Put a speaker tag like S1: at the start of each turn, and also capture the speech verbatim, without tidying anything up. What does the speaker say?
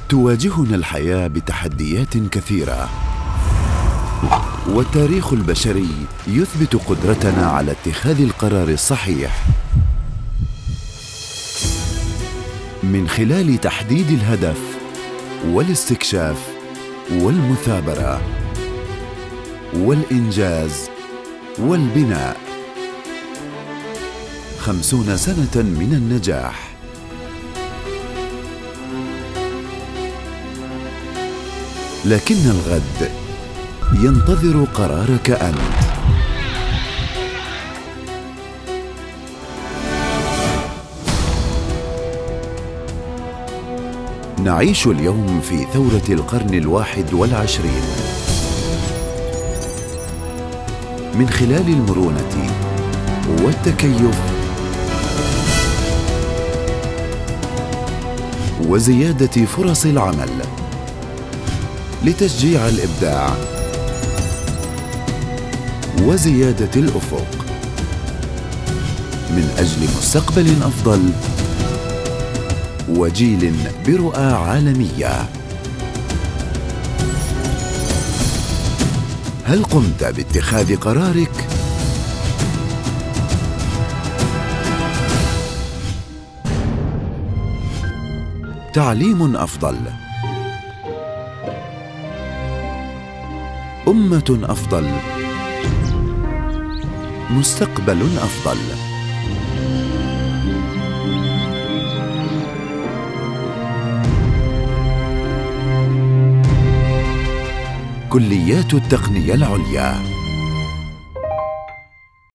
S1: تواجهنا الحياة بتحديات كثيرة، والتاريخ البشري يثبت قدرتنا على اتخاذ القرار الصحيح من خلال تحديد الهدف والاستكشاف والمثابرة والإنجاز والبناء. خمسون سنة من النجاح. لكن الغد ينتظر قرارك أنت. نعيش اليوم في ثورة القرن الواحد والعشرين من خلال المرونة والتكيف وزيادة فرص العمل لتشجيع الإبداع وزيادة الأفق من أجل مستقبل أفضل وجيل برؤى عالمية. هل قمت باتخاذ قرارك؟ تعليم أفضل، أمة أفضل، مستقبل أفضل. كليات التقنية العليا.